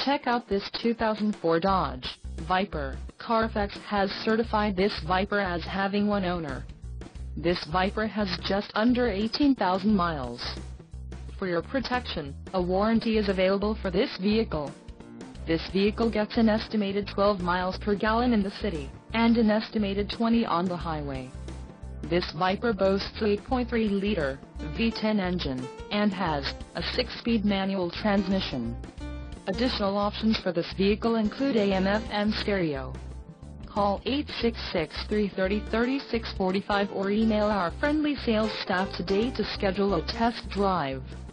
Check out this 2004 Dodge Viper. Carfax has certified this Viper as having one owner. This Viper has just under 18,000 miles. For your protection, a warranty is available for this vehicle. This vehicle gets an estimated 12 miles per gallon in the city, and an estimated 20 on the highway. This Viper boasts a 8.3-liter V10 engine, and has a 6-speed manual transmission. Additional options for this vehicle include AM/FM stereo. Call 866-330-3645 or email our friendly sales staff today to schedule a test drive.